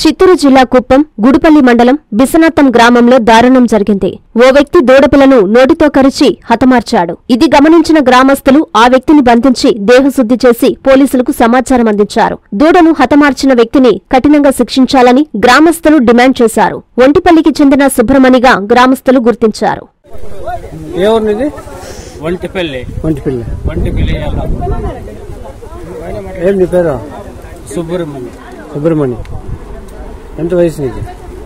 చిత్తూరు జిల్లా కుప్పం గుడిపల్లి మండలం బిసనాత్తం గ్రామంలో దారుణం జరిగింది. ఓ వ్యక్తి దూడపిల్లను నోటితో కరిచి హతమార్చాడు. ఇది గమనించిన గ్రామస్తులు ఆ వ్యక్తిని బంధించి దేహశుద్ధి చేసి పోలీసులకు సమాచారం అందించారు. దూడను హతమార్చిన వ్యక్తిని కఠినంగా శిక్షించాలని గ్రామస్తులు డిమాండ్ చేశారు. ఒంటిపల్లికి చెందిన సుబ్రమణిగా గ్రామస్తులు గుర్తించారు. సుబ్రమణి ఎంత వయసు నీకు?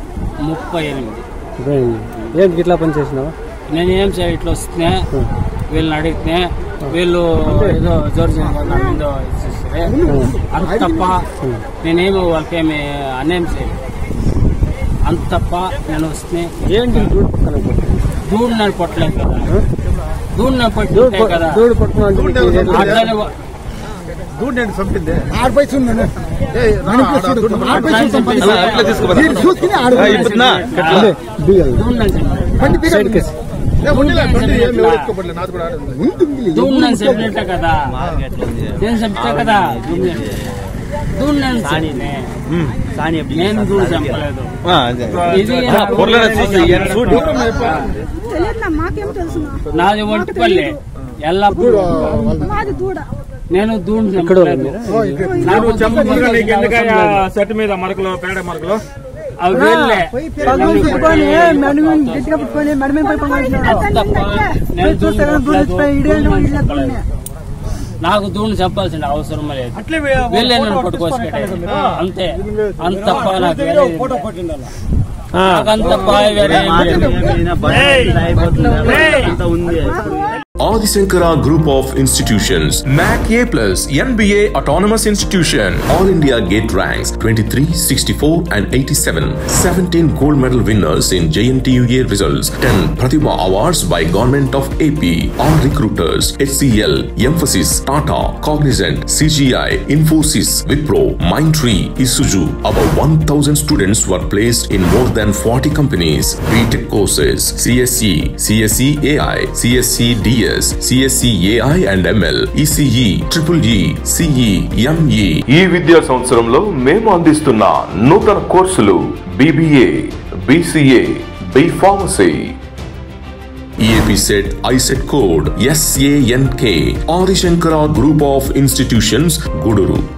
38. ఏంటి ఇట్లా పని చేసినావా? నేను ఏం చేయ ఇట్లా వస్తున్నా, వీళ్ళని అడిగితే వీళ్ళు ఏదో జోరు అంత తప్ప నేనేమో వాళ్ళకేమి అన్యాయం చేయలేదు. అంత తప్ప నేను వస్తే ఏంటి దూడు నేను కొట్టలేదు కదా, దూడు నేను పట్టు కదా, దూడు పట్టుకున్నా చెప్పినట్టే కదా, నేను చెప్తా కదా, నేను దూడు చంపలేదు. నాది ఒంటిపల్లి ఎల్లప్పుడు నేను దూడు చంపలేదు. సెట్ మీద మరకలు పేడ మరకలు అవి వెళ్ళే నాకు దూడు చెప్పాల్సిన అవసరం లేదు. వెళ్ళే నన్ను పట్టుకోవచ్చు అంతే. అంత తప్ప నాకు అంత వేరే Adi Shankara Group of Institutions, MAC A+, NBA Autonomous Institution, All India Gate Ranks 23, 64 and 87, 17 gold medal winners in JNTUA results, 10 Pratibha Awards by Government of AP, all recruiters, HCL, Emphasis, Tata, Cognizant, CGI, Infosys, Wipro, Mindtree, Isuzu. About 1,000 students were placed in more than 40 companies. BTech courses, CSE, CSE AI, CSE DS, CSE AI and ML, ECE, EEE, CE, ME. ఈ విద్యా సంవత్సరంలో మేము అందిస్తున్న నూతన కోర్సులు BBA, BCA, B Pharmacy. EAP set ISET code SANK. Adi Shankara Group of Institutions, Guduru.